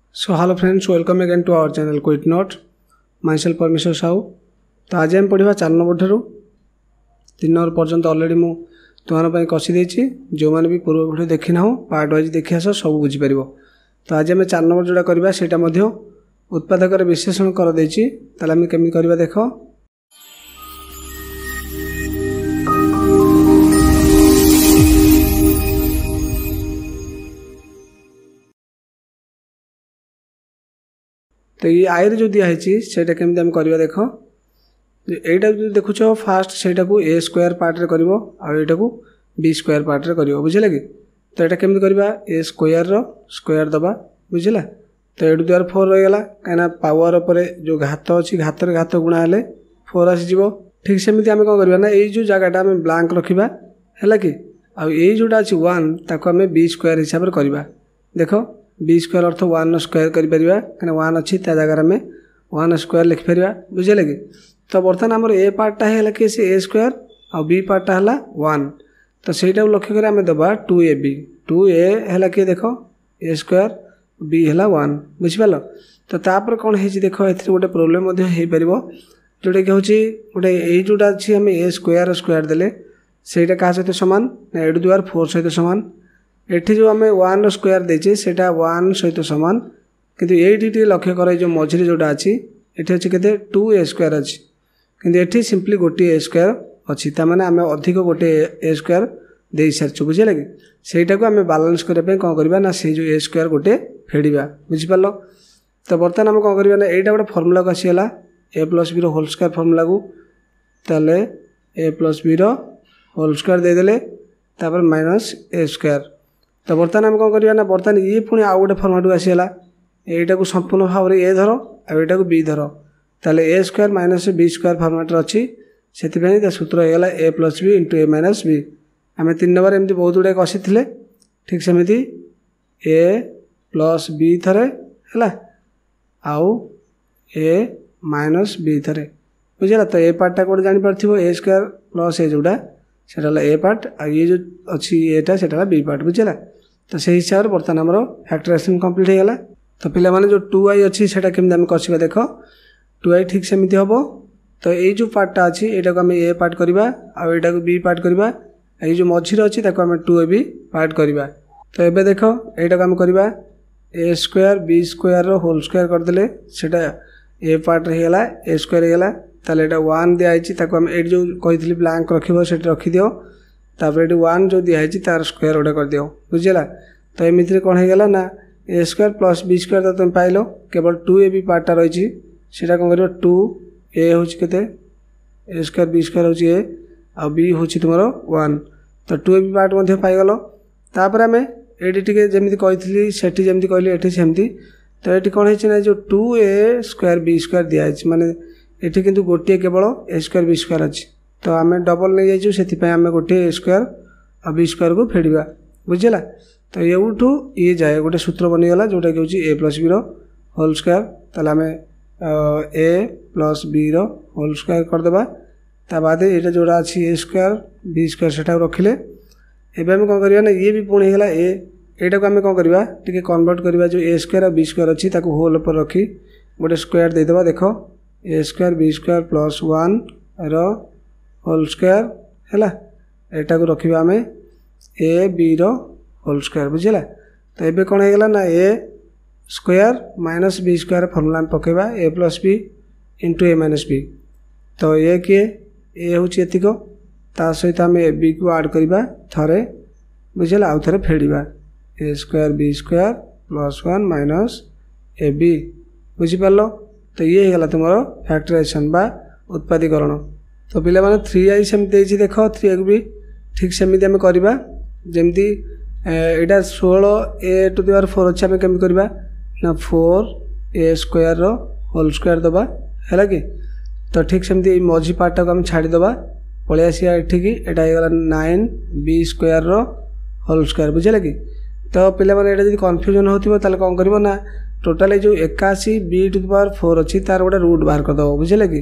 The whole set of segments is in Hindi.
So hello friends, welcome again to our channel Quit Not. Myself परमेश्वर साहू। तो आज हम पढ़ा 4 नंबर ठारू 3 नंबर पर्यंत ऑलरेडी मु तुम्हारे कषि देछि। जो माने भी पूर्व वीडियो देखि ना हो पार्ट वाइज देखि आस सब बुझी परिबो। तो आज हम 4 नंबर जोड़ा करबा सेटा मध्य उत्पादक विश्लेषण कर देछि। ताले हम केमि करबा देखो। तो ये आयर जो दिखाई सेटा केमती आम करवा देख। यहीटा जो देखुच फास्ट सेटा को ए स्क्वायर पार्ट रे करिवो आ एटा को बी स्क्वायर पार्ट रे करिवो बुझिले कि। तो एटा केमती करबा ए स्क्वायर रो स्क्वायर दबा बुझिला। तो एडु द्वारा 4 रही गला कना पावर ऊपर जो घात अछि घात रे घात गुणा हेले 4 आसी जीवो। ठीक सेमती आम कोन करबा ना एई जो जगहटा हम ब्लैंक रखिबा हैला कि आ एई जोटा अछि 1 ताको हम बी स्क्वायर हिसाब रे करबा। देखो बी स्क्वायर अर्थ 1 स्क्वायर कर परिबा कना 1 अछि ता जगह में 1 स्क्वायर लिख परिबा बुझिले कि। तो बर्तमान हमर ए पार्टटा हैला कि से ए स्क्वायर आ बी पार्टटा हैला 1। तो सेटा लक्ष्य करे हम दबा 2ab 2a हैला कि देखो ए स्क्वायर बी हैला 1 बुझि पालो। तो तापर कोन हे छी देखो एथि गोटे प्रॉब्लम मध्ये हे परिबो जोटे कि होची गोटे ए जोटा अछि हम ए स्क्वायर स्क्वायर देले सेटा का सहित समान ना एडु द्वारा 4 सहित समान। एठी जो आम 1 स्क्वायर देचे सेटा 1 सहित समान किंतु एटी लक्ष्य कर जो मझिरे जोटा अच्छी एठी अच्छी केते 2a स्क्वायर अच्छी किंतु एठी सिंपली गोटे ए स्क्वायर अच्छी तामाने आम अधिक गोटे ए स्क्वायर दे सारछु बुझिले कि। सेटा को आम बैलेंस करबा पे कोन करबा ना से जो ए स्क्वायर गोटे फेडिबा बुझि पालो। तो बर्तमान आम कोन करबा ना एटा गोटे फार्मूला को आसीला a + b रो होल स्क्वायर फार्मूला को ताले a + b रो होल स्क्वायर दे देले तापर माइनस a स्क्वायर। तो बर्तमान आम कौन करवा ना बर्तमान ये पुणी आउ गोटे फर्माट को आसीगला एटा को संपूर्ण भाव में ए धर आटा को बी धर ताले ए square minus B square formula अच्छी से सूत्र होगा a + b × a - b। आम 3 नंबर एमती बहुत गुड़ाए कषि ठीक सेमती a + b थरे है आउ a - b थरे बुझेगा। तो ए पार्टा कौन जापार ए स्क्वायर प्लस ए जोड़ा से ए पार्ट आ ये जो अच्छी एटा से बी पार्ट बुझेगा। तो से हिसाब से बर्तमान आमर फैक्टराइजेशन कंप्लीट होगा। तो पिला माने जो 2i अच्छी सेटा केमती आम कषा देख 2i ठीक सेमती हम। तो ये जो पार्टा अच्छी यहाँ को आम ए पार्ट करवा आटा को बी पार्ट करवा ये जो मझीरे अच्छी आम 2ab पार्ट करवा। तो ये देख यहाँ को आम करवा ए स्क्वायर बी स्क्वायर रो होल स्क्वायर करदे सेटा ए पार्ट होगा ए स्क्वायर होगा ताले एटा 1 दिखाई आम ये जो कही ब्लैंक रखिबो सेटा रखिदियो तापर ये 1 जो दिखाई तार स्क्वायर गोटे कर दियो बुझेगा। तो एमती कौन होगा ना A square plus B square तो तुम पाइल केवल 2ab पार्टा रही है कौन कर 2a हूँ के ए स्क्वायर बी स्क्वायर हूँ ए आ बी हूँ तुम 1। तो 2ab पार्ट मध्य पाइगल तापर आम ये टे जमी कही से जमी कहली ये सेमती। तो ये कौन है जो 2a स्क्वायर बी स्क्वायर दिखाई माने ये किंतु गोटे केवल ए स्क्वायर बी स्क्वायर अच्छी। तो आम डबल नहीं जाइए से आम गोटे ए स्क्वायर आ बी स्क्वायर को फेड़ा बुझेगा। तो ये जाए गोटे सूत्र बनीगला जोटा कि हूँ a + b रो होल स्क्वायर ताले आम a + b रो होल स्क्वायर करदे ता बाद ये जोड़ा अच्छी ए स्क्वायर बी स्क्वायर सेटा रखिले एवं आम कौन करवा ना ये भी पुणी होगा एटा को आम कौन करवा टे कन्वर्ट करवा जो ए स्क्वायर और बी स्क्वायर अच्छी होल पर रखी गोटे स्क्वायर देदेबा देख ए स्क्वायर बी स्क्वायर + 1 रो होल स्क्वायर है एटा को रखा आम ए बी रो होल स्क्वायर बुझेगा। तो ये कौन होगा ना A square minus B square formula पकेबा a + b × a - b। तो ये किए ए हूँ एतिक ता सहित आम ए बी को ऐड करवा थरे बुझेगा आउ थे फेड़ा A square B square + 1 minus A B बुझिपार। तो ये होगा तुम फैक्टराइजेशन बा उत्पादीकरण। तो पिला माने 3i सेमती देख 3 भी ठीक सेमती आम करवा जमती यहाँ 16a⁴ अच्छे आम कमी करवा ना 4a स्क्वायर रो होल स्क्वायर दबा है कि। तो ठीक सेमती मझी पार्टा को आम छाड़ीदबा पलि आसिया एठिकी एटा होगा 9b स्क्वायर रो होल स्क्वायर बुझेगा कि। तो पिला माने एटा जदि कन्फ्यूजन होतिबो ताले कोन करबो ना टोटाल जो 81b⁴ अच्छी तार गोटे रूट बाहर करदे बुझेगा कि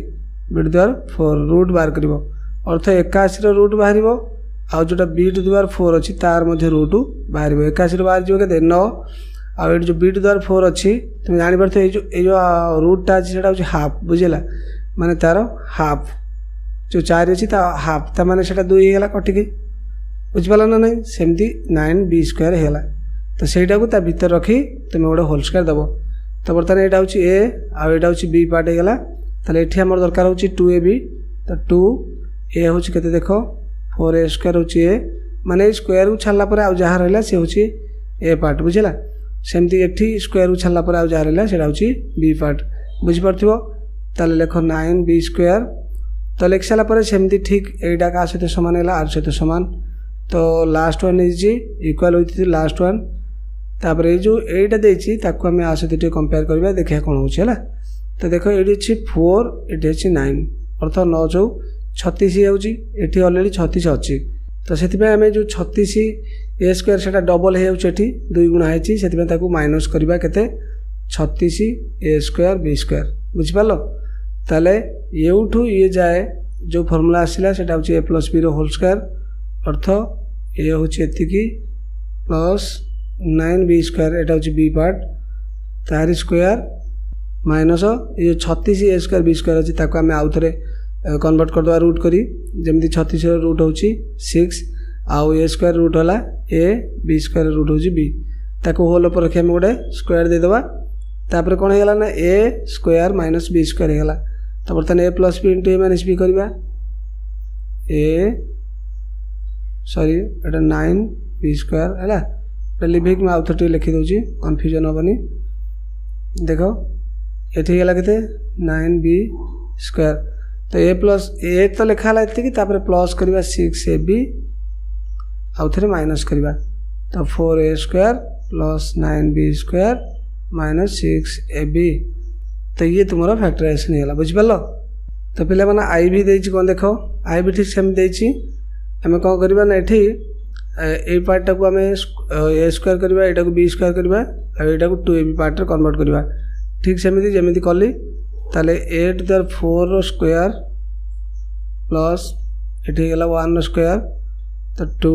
b⁴ रूट बाहर कर अर्थ 81 रो रूट बाहर आउ जोटा b⁴ अच्छी तार मध्य रूट बाहर 81 बाहर जो के 9 आउ जो बी टू द पावर 4 अच्छी तुम जापर ये जो रूटटा अच्छी से हाफ बुझेगा माने तार हाफ जो 4 अच्छी हाफ ता माने से 2 होगा कटिकी बुझिपाल ना नहीं सेमती 9b² होगा तो सहीटा को भीतर रखी तुम गोटे होल स्क्वायर दब तो बर्तमान यहाँ हूँ ए आईटा हूँ बी पार्ट होगा ताले ये आम दरकार हूँ 2ab तो 2a हूँ के देख 4a² हूँ ए माने स्क्वायर को छाड़ापर आउ जहाँ रहा सी हूँ ए पार्ट बुझेगा सेमती एठी स्क्वायर को छाड़ापर आउ जहाँ रहा से हूँ बी पार्ट बुझीपार ताले लेख 9b² तो लिख सारापर सेमती ठीक यहीटा क्या सहित सामान है आर सहित सामान तो last one is equal with last one तापर ये जो एटा देछि ताको हम आ सहित कंपेयर करबा देखिया कोन होछि हला तो देखो एडी अछि 4 एडी अछि 9 अर्थ 9 जो 36 होछि एठी ऑलरेडी 36 अछि तो सेति पे हमें जो 36 a² सेटा डबल हे होछि एठी 2 गुणा हेछि सेति पे ताको माइनस करबा केते 36 a² b² बुझि पालो ताले एउठू ये जाए जो फार्मूला आसिला सेटा होछि a + b रो होल स्क्वायर अर्थ ए हूँ एतिकी प्लस 9b² एटा हूँ बी पार्ट तार स्क्वायर माइनस ये 36 a² b² अच्छी ताको आम आउ थे कन्वर्ट करदे रूट करी जमी 36 रूट हूँ 6 आउ a² रूट है a b² रूट हूँ b ताको होल पर रखी आम गोटे स्क्वायर देदेबा तापर कौन होगा ना a² माइनस b² होगा तो बर्तमान a + b × a - b करवा सॉरी एटा 9b² है लिभिक में आउ थे लिखी दूसरी कन्फ्यूजन हेनी देख ये गला के 9b² तो a तो लिखा ये प्लस करवा 6ab आउ थे माइनस करवा तो 4a² + 9b² - 6ab तो ये तुम फैक्टराइजेशन है बुझिपाल तो पे मैंने आई भी देती कौन देख आई भी ठीक सेम देती आम कौन करवा ना ये पार्टा को आम a² करवा यहाँ को b² करवा यहाँ को 2ab पार्ट कन्वर्ट करवा ठीक सेमती जमी कली ताले a to the power 4 square plus ये गला 1 स्क्वायर तो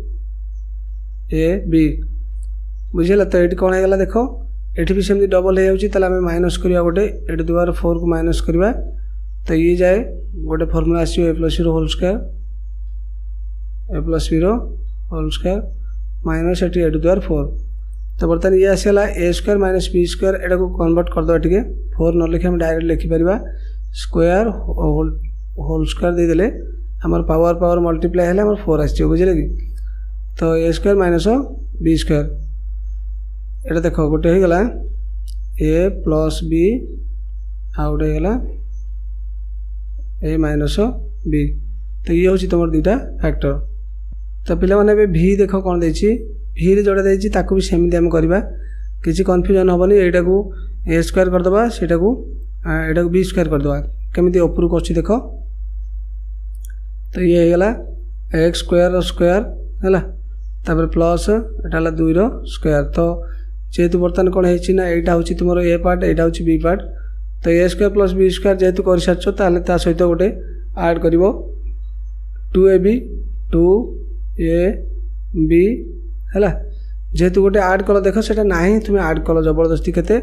2ab बुझेगा तो ये कौन होगा देख ये भी सेमती डबल हो माइनस करवा गोटे ए टू द पावर 4 को माइनस करवा तो ये जाए गोटे फर्मूला आसो a + b whole square a + b whole square minus a to the power 4 तो बर्तमान ये आसला a² - b² एटा को कन्वर्ट करदे टिके 4 न लिखि हम डायरेक्ट लिखिपर स्क्वायर होल स्क्वायर देदेले आमर पावर मल्टीप्लाई है 4 आस बुझे कि तो a² - b² एटा देख गोटे होगा a + b आ गोटे होगा a - b तो ये हूँ तुम दुटा फैक्टर तो पिला माने भी देख कौन देती भी जोड़ा देती भी सेमती आम करवा किसी कन्फ्यूजन हेनी यहाँ को a² करदे सेटा को यहाँ को b² करदे केमी उपरक अच्छी देख तो ये होगा x² स्क्वायर है प्लस एटा 2 स्क्वायर तो जेहेतु बर्तमान कौन है यहाँ हूँ तुम ए पार्ट यहाँ हूँ बी पार्ट तो a² + b² जेहेतु कर सारछ ता सहित गोटे ऐड कर 2ab 2ab है जेहेतु गोटे ऐड कल देख से ना तुम ऐड कल जबरदस्ती के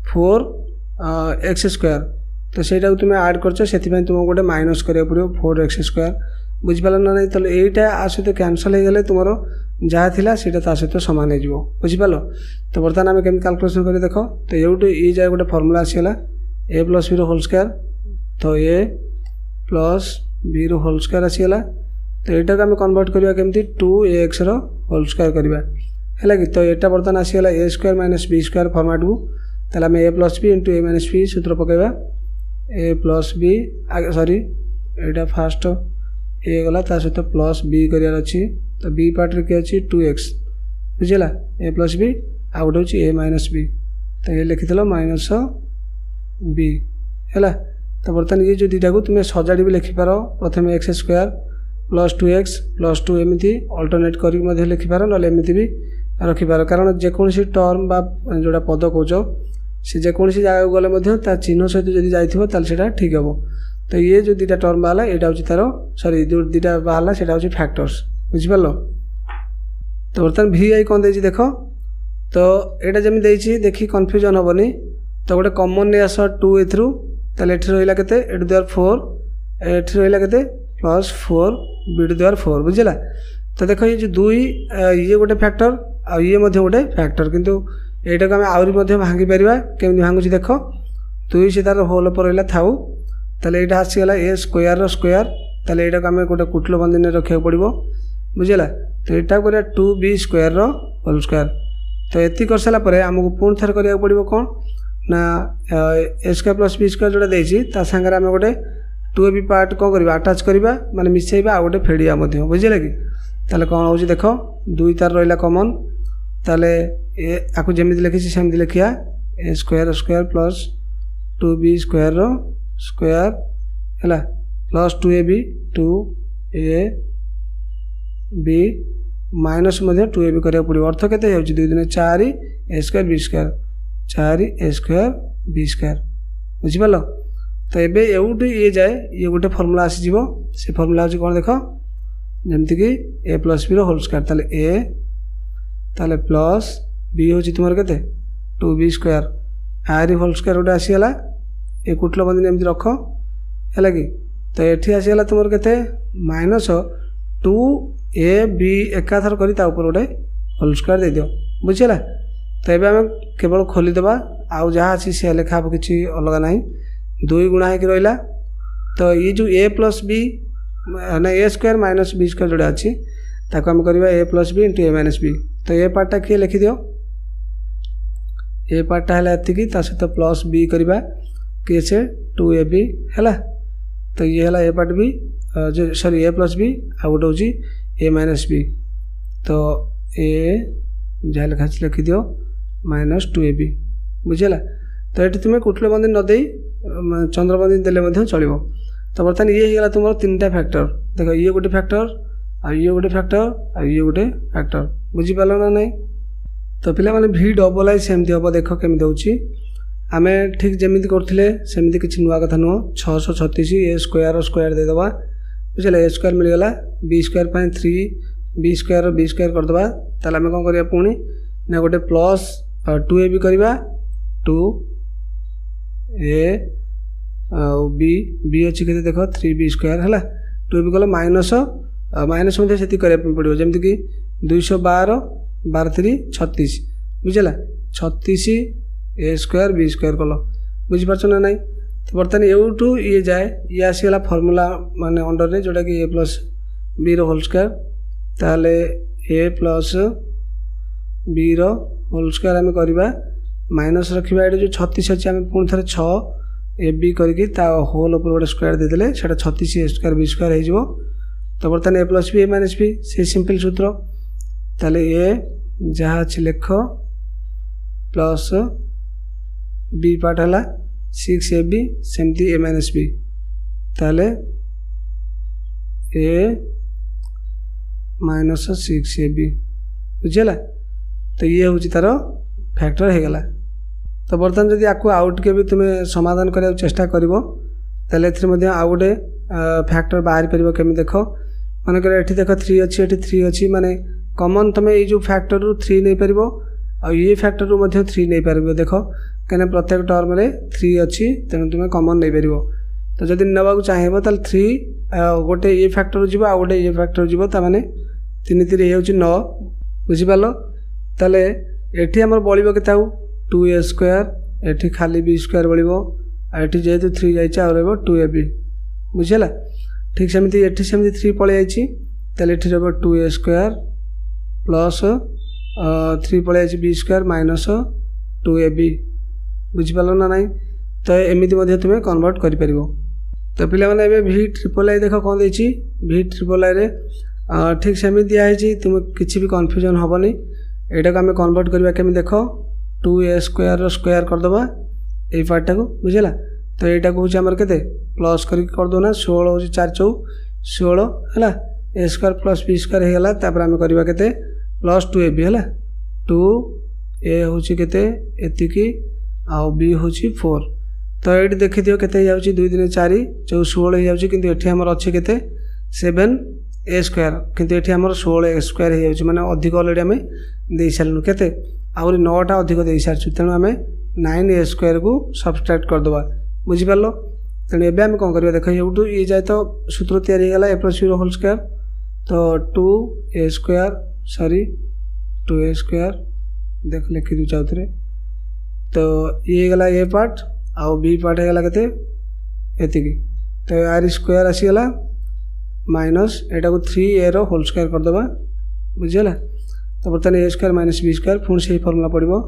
4x² तो सहीटा तुम ऐड कर तुमको गोटे माइनस करा पड़ो 4x² बुझिपाल ना नहीं तो यहीटा आ सहित कैनसल हो गले तुम जहाँ थी सीटा सहित सामान हो बुझिपाल तो बर्तमान आम केमी कैलकुलेसन कर देख तो ये जाए गोटे फर्मूला आसीगला a + b होल स्क्वायर तो a + b होल स्क्वायर आसीगला तो यहाँ को आम कन्वर्ट करवा केमती 2ax होल स्क्वायर करवा है कि तो यहाँ बर्तमान आसीगला a² - b² फॉर्मेट को ताले आम a + b × a - b सूत्र पकेबा a + b सॉरी यहाँ फास्ट ए गला सहित प्लस b करार अच्छी तो b पार्ट रे किए अच्छी 2x बुझेगा a + b आ गोटे हूँ a - b तो ये लिखिदेल -b है तो बर्तमान ये जो दुटा को तुम सजाड़ी भी लिखिपार प्रथम x² + 2x + 2 एमती अल्टरनेट कर लिखिपार ना एमती भी रखिपार कारण जेकोसी टर्म बा जोड़ा पद कौच से जेकोसी जगह गले चिन्ह सहित जब जाइए ठीक हे तो ये जो दुटा टर्म बाहला यहाँ हूँ तार सॉरी जो दुटा बाहला से हूँ फैक्टर्स बुझिपाल तो बर्तमान vi कौन देती देख तो यहाँ जमी देखी कन्फ्यूजन हेनी तो गोटे कमन नहीं आस 2 एथरू ताले एठी रहिला केते ए टू द पावर 4 एठी रहिला केते plus 4 b to the power 4 बुझिला। तो देखो ये जो 2 ये गोटे फैक्टर आ ये मध्य गोटे फैक्टर किंतु एटा को हम आउरी मध्य भांगी परिबा केमि भांगुची देखो 2 से तार होल पर रहिला थाउ ताले एटा आसी गला a स्क्वायर रो स्क्वायर ताले एटा को हम गोटे कुटलो बंधन रखिया पड़िबो बुझिला। तो एटा करिया 2b स्क्वायर रो होल स्क्वायर। तो एति कर साला परे हमको पुन थर करिया पड़िबो कोन ना a square plus b square जोड़ा देछि ता संगे हम गोटे 2ab पार्ट को करबा अटैच करबा माने मिसेइबा आ गोटे फेडिया मध्य बुझिला कि। ताले कोन होउची देखो 2 तार रहिला कॉमन ताले ए आकु जेमिति लिखिछि सेमिति लिखिया a square square plus 2b square रो स्क्वायर हैला प्लस 2ab 2ab माइनस मध्य 2ab करिया पड़िबो अर्थ केते होउची 2 दिन 4 a square b square 4 a square b square बुझि पालो। तो एबे एउटू ये जाए ये गोटे फार्मूला आसी जीवो से फार्मूला होची कोन देखो जेमति कि a प्लस b रो होल स्क्वायर ताले a ताले प्लस b होची तुमर केते 2b square r whole square गोटे आसी गला ए कुटलो बंधन एमति रखो हैला कि। तो एठी आसी गला तुमर केते माइनस 2ab एकाथर करी ता ऊपर गोटे होल स्क्वायर दे दियो बुझिला। तो एबे हम केवल खोली देबा आउ जहा अछि से लेखा किछि अलग नाही 2 गुणा है कि रहिला। तो ये जो a प्लस b ना a square minus b square जोड़ा अच्छी ताको हम करबा a plus b into a minus b। तो ए पार्टा किए लिखि दियो ए पार्टा है एतिकी ता सहित प्लस b करबा किए से 2ab हैला। तो ये हैला a पार्ट b जो सॉरी a प्लस b आ गोटे होची a माइनस b। तो a जहा लिखा लिखि दियो माइनस 2ab बुझिला। तो ये तुम्हें कुटलो बंधन न दे चंद्रबंधन देले मध्य चलिबो। तो बर्तमान ये हिगला तुमर तीनटा फैक्टर देखो ये गोटे फैक्टर आ ये गोटे फैक्टर आ ये गोटे फैक्टर बुझी पालो ना नहीं। तो पिला माने v डबल आई सेमती हम देखो केमि दोची आमे ठीक जेमिति करथिले सेमिति किछि नुवा कथा नो 636 a स्क्वायर स्क्वायर दे दबा बुझले a स्क्वायर मिल गला b स्क्वायर पय 3 b स्क्वायर b स्क्वायर कर दबा ताले हम कोन करिया पुनी ना गोटे प्लस 2ab करबा 2 a b b अच्छी के देखो 3b स्क्वायर है 2ab कल माइनस माइनस मध्य से पड़ो जमीक कि 212 12 3 36 बुझला 36 a स्क्वायर b स्क्वायर कल बुझीपार ना ना। तो बर्तमान एवटू ये जाए ये आसीगला फर्मूला माने अंडर रे जोटा कि a प्लस b रो होल स्क्वायर ताले a प्लस b रो होल स्क्वायर आम करवा माइनस रखा ये जो 36 अच्छे आम पुणी थे 6 ए बी करके होल ऊपर गोटे स्क्वायर देदेले से 36 ए स्क्वायर बी स्क्वायर हो। तो बर्तमान a plus b a minus b से सिंपल सूत्र ताले ए जहाँ अच्छे लेख प्लस बी पार्ट है 6 ए बी सेमती ए माइनस बी ताले ए माइनस 6 ए बी बुझेगा। तो ये हूँ तार फैक्टर हो गला। तो बर्तमान जब आपको आउट के भी तुम्हें समाधान करने चेष्टा कर आउ गोटे फैक्टर बाहरी पार केमी देख मन कर देख 3 अच्छी 3 अच्छी माने कॉमन तुम्हें ये जो फैक्टर रू 3 नहीं पार आ ये फैक्टर रू 3 नहीं पार देख कहीं प्रत्येक टर्म में 3 अच्छी तेणु तुम्हें कॉमन नहीं पार। तो जब नवा चाहिए 3 गोटे ये फैक्टर जी आ गोटे ये फैक्टर जी मैंने 3 3 ये 9 बुझिपाल। ताले एठी हमर बळिबो केता 2a स्क्वायर एठी खाली b स्क्वायर बळिबो एठी जेहेतु 3 जाइछा और रहबो 2ab बुझिला। ठीक सेमिति एठी सेमिति 3 पळे जाइछि ताले एठी रहबो 2a स्क्वायर प्लस 3 पळे जाइछि b स्क्वायर माइनस 2ab बुझिपालो ना नाही। तो एमिति मध्ये तुमे कन्वर्ट करि परिबो। तो पिला माने एबे v ट्रिपल आई देखो कोन देछि v ट्रिपल आई रे ठीक सेमिति दिया है तुम किसी भी कन्फ्यूजन हेनी। यहाँ को आम कन्वर्ट करवा केमी देख 2a स्क्वायर स्क्वायर करदे ये पार्टा को बुझेगा। तो यहाँ को हूँ के प्लस करदेना 16 हूँ 4 4 16 है a square plus b square होगा। तापर आम करवा के प्लस 2ab है 2a हूँ के आउ b हूँ 4। तो ये देखी दियो के 2 दिन 4 जो 16 हो जाए आमर अच्छे के 7 a स्क्वायर किंतु ये आमर 16 a स्क्वायर हो माने अधिक अलरेडी आम दे सारूँ के आहरी 9टा अधिक दे सारी तेणु आम 9a स्क्वायर को सबट्राक्ट करदे बुझिपार तेणु एवं आम कौन करवा देख ये जाए तो सूत्र तैयारी a plus b whole square तो 2a square sorry 2a square देख लिखी दूँ आउे तो ये गला ए पार्ट आउ बी पार्ट होगा के एतिकी तो आर स्क्वायर आसीगला माइनस एटा को 3a रो होल स्क्वायर करदे बुझीगला तो बर्तमान a square minus B square पुणी से फर्मुला पड़ो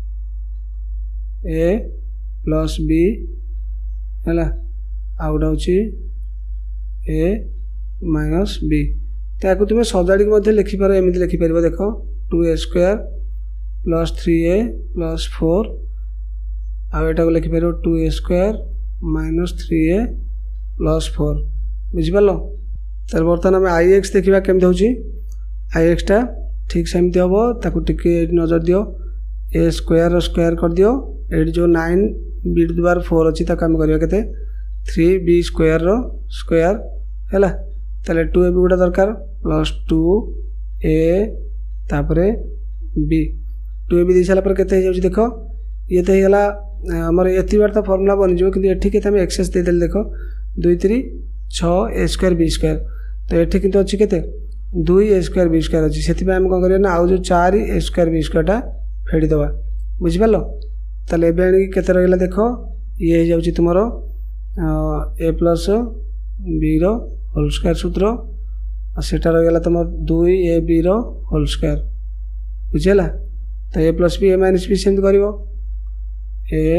ए प्लस बी है आउटा हूँ ए माइनस बी तो तुम्हें सजाड़ी लिखिपार एमती लिखिपार देख 2a square plus 3a plus 4 आटा को लिखिपार 2a square minus 3a plus 4 बुझिपार तर बर्तमान आम आई एक्स देखा केमती हूँ आई एक्सटा ठीक सेमती हम ताकू टिके नजर दियो ए स्क्वायर स्क्वायर कर दियो ये जो 9 बी टू द पावर 4 अच्छी आम करवा के 3b स्क्वायर रो स्क्वायर है ताले 2a भी गोटे दरकार प्लस 2a तापरे b 2a भी दे सारा के देख ये तो होगा आमर एति बार तो फर्मुला बनीज कि ये आम एक्सेस देदेल देख 2 3 6 a स्क्वायर b स्क्वायर तो ये कि अच्छी के 2a स्क्वायर b स्क्वायर अच्छी से आम कौन करना आउ जो 4a स्क्वायर b स्क्वायरटा फेड़ीदे बुझिपार ताले के रहा देख ये हो जाऊँ तुम ए प्लस बी रो होल स्क्वायर सूत्र और सेटा रहीगला तुम 2ab रो होल स्क्वायर बुझीगला तो a plus b a minus b सेमती कर ए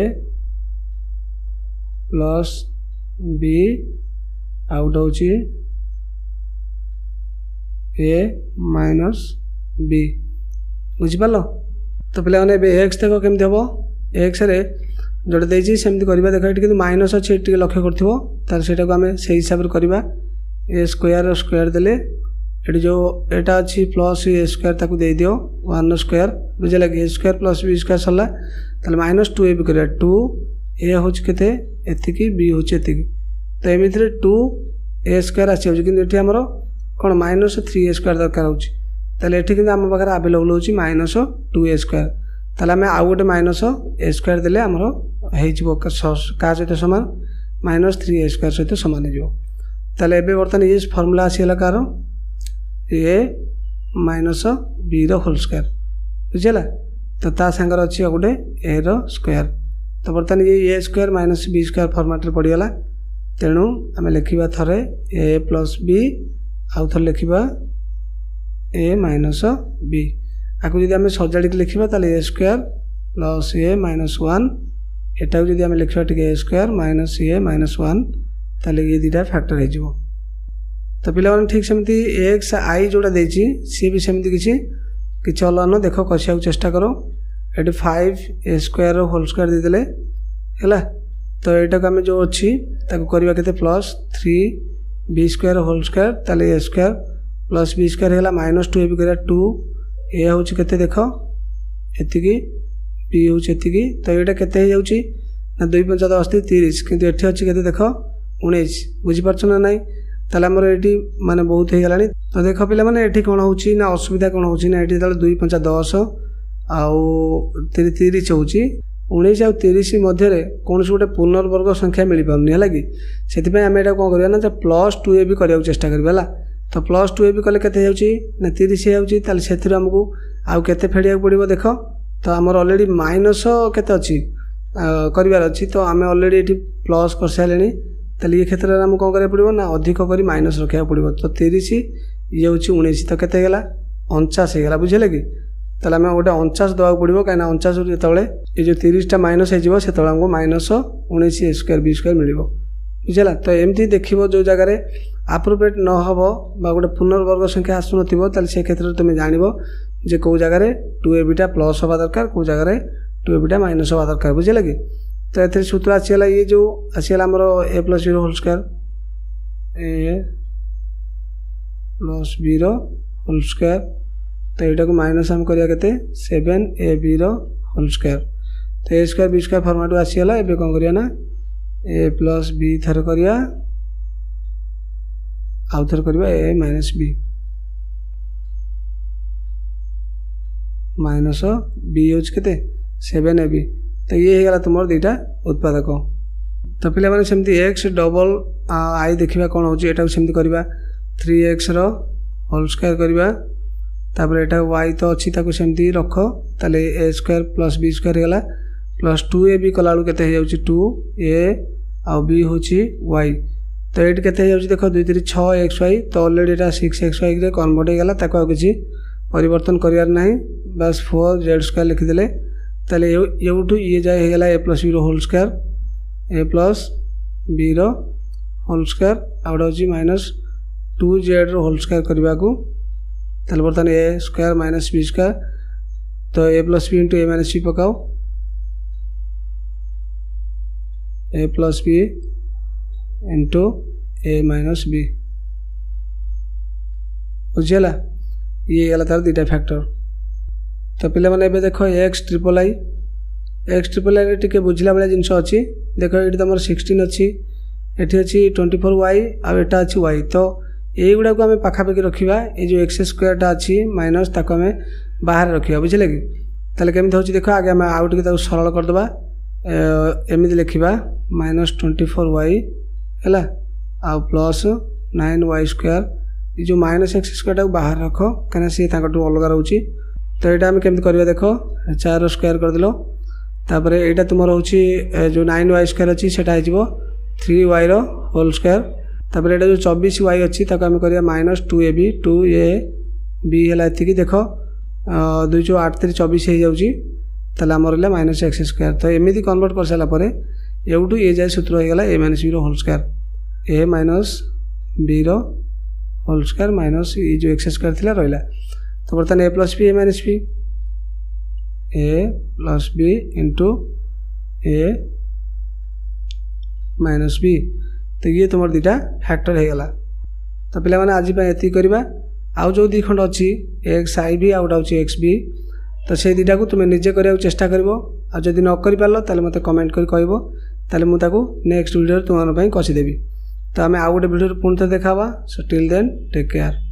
प्लस बी आउट हूँ ए माइनस बी बुझिपार तो पे एक्स देख केमती हम एक्स रे जोटा देती सेमती करवा देख ये माइनस अच्छे ये लक्ष्य कर से आम से हिसाब से करवा ए स्क्वायर स्क्वायर देले ये जो एटा अच्छी प्लस ए स्क्वायर ताकू दे दियो 1 स्क्वायर बुझे लगे a square plus B square सरला ताले माइनस 2a भी कर 2a हूँ के बी हूँ तो एमती 2a स्क्वायर आसी आमर कौन माइनस 3a स्क्वायर दरकार होती आम पाखे आवेलेबल हो माइनस 2a स्क्वायर ताले आम आउ गोटे माइनस ए स्क्वायर देले आमर हो सहित सामान माइनस 3a स्क्वायर सहित सामान हो ताले एबे बर्तमान ये फर्मुला आसीगला कार ए माइनस बी रो होल स्क्वायर बुझीगला तो ता सांगर अच्छी गोटे ए रो स्क्वायर तो बर्तमान ये a square minus B square format पड़गला तेणु आम लिखा थरे ए प्लस बी आउ थे लिखा ए माइनस बी आपको जब आम सजाड़ी लिखा ताले ए स्क्वायर प्लस ए माइनस 1 एटा को आम लिखा a square minus a minus 1 ताले ये दुटा फैक्टर हो तो पिला ठीक सेमती एक्स आई जोड़ा देती सी भी सेमती किसी अलग देख कषा चेष्टा करो ये 5a स्क्वायर होल स्क्वायर देदेले है तो यहाँ को आम जो अच्छी करवा के plus 3b square whole square ताले ए स्क्वायर प्लस बी स्क्वायर है माइनस 2a भी कर 2a हूँ के देख एति बी हूँ तो यहाँ के ना 2 5 10 30 कितु ये अच्छी के देख 19 बुझीपार ना ना ताले आमर ये माने बहुत हो गलानी तो देख पिला माने ये कौन हो असुविधा कौन हो 2 5 10 आउ 30 हो 19 आउ 30 मध्य कौन गोटे पुनर्वर्ग संख्या मिल पानी है कि से आम यहाँ कौन करवा ना प्लस 2a भी करने चेष्टा करवा तो प्लस 2a भी कले के 30 होती से आमको आउ के फेड़ा पड़ो देख तो आमर अलरेडी माइनस के अच्छी करार अच्छी तो आम अलरेडी ये प्लस कर सारे ताले ये क्षेत्र में आमको कौन करा पड़ो ना अधिक कर माइनस रखा पड़ो तो 30 ये हूँ 19 तो के 49 होगा बुझे कि ताले आम गोटे 49 देवा पड़ो कहीं 49 जो ये जो 30टा माइनस होमको minus 19 a square B square मिल बुझेगा तो एमती देख जो जगार आप्रोप्रिएट न हम गोटे पुनर्वर्ग संख्या आसुन से क्षेत्र में तुम जान जे कौ जगार 2a बीटा प्लस हवा दरकार कौ जगार 2a बीटा माइनस हवा दरकार बुझे कि तो ये सूत्र आसीगला ये जो आसीगला आमर a plus b whole square a plus b whole square तो यहाँ को माइनस आम करवा के 7ab होल स्क्वायर तो a square B square format आसीगला ए कौन करवा ना ए प्लस बी थर करवा आउ थर करवा a minus b minus b होची केते 7ab। तो ये होगा तुम दुईटा उत्पादक। तो पिला माने सेमती x डबल आई देखा कौन होची एटा सेमती करबा 3x रो होल स्क्वायर करबा तापर एटा y तो अच्छी ताको सेमती रख ताले a square plus b square होला प्लस 2ab कलाळु केते हो जाउची 2a आ b होची y। तो एट केते हो जाउची देखो 2 3 6xy तो ऑलरेडी एटा 6xy रे कन्वर्ट हो गला ताको किछि परिवर्तन करियार नाही बस 4z स्क्वायर लिखि देले ताले एउटू ये जाय हो गला a प्लस b रो whole square a plus b रो होल स्क्वायर आउट होची माइनस 2z रो होल स्क्वायर करबा को ताले बर्तन a square minus b square तो a plus b into a minus b पकाओ a plus b into a minus b बुझिला ये गला तार दुईटा फैक्टर। तो पिला माने एबे देखो x ट्रिपल आई रे टिके बुझिला बेले जिंस अछि देखो एटी तमर 16 अछि एठी अछि 24y आ एटा अछि y। तो एई गुडा को हमें पाखा पाखी रखिबा ए जो x स्क्वायर टा अछि माइनस ताको हमें बाहर रखिबा बुझिले कि ताले केमिति होछि देखो आगे हम आउट के ताको सरल कर देबा एमिति लिखिबा माइनस 24y हैला आ प्लस 9y स्क्वायर ये जो माइनस x स्क्वायर टा बाहर रखो कना से ताकटू अलग रहउछि। तो एटा हम केमिति करबा देखो 4 स्क्वायर कर दिलो तापर एटा तुमर होछि जो 9y स्क्वायर अछि सेटा आ जिवो 3y रो होल स्क्वायर तापर एटा जो 24y अछि ताको हम करिया माइनस 2ab 2ab हैला एतिकी देखो 2 जो 8 3 24 हे जाउछि ताले हमर ले माइनस x स्क्वायर। तो एमिति कन्वर्ट कर साला परे एउटू ए जाय सूत्र हो गेला a माइनस b रो whole square a minus b रो होल स्क्वायर माइनस ये जो x स्क्वायर थिला रहला। तो बर्तन a plus b a minus b a plus b into a minus b। तो ये तुम दुईटा फैक्टर हो गला। तो पिला माने आज एति करबा आउ जो दी खंड अछि x i b आउट होछि x b तो से दुईटा को तुम निजे करिया चेष्टा करबो आ जदि न करि पारलो ताले मते कमेंट करि कहबो ताले मु ताको नेक्स्ट वीडियो तुम पई कछि देबी। तो आमे आउ गोटे वीडियो पुनः देखाबा। So till then take care.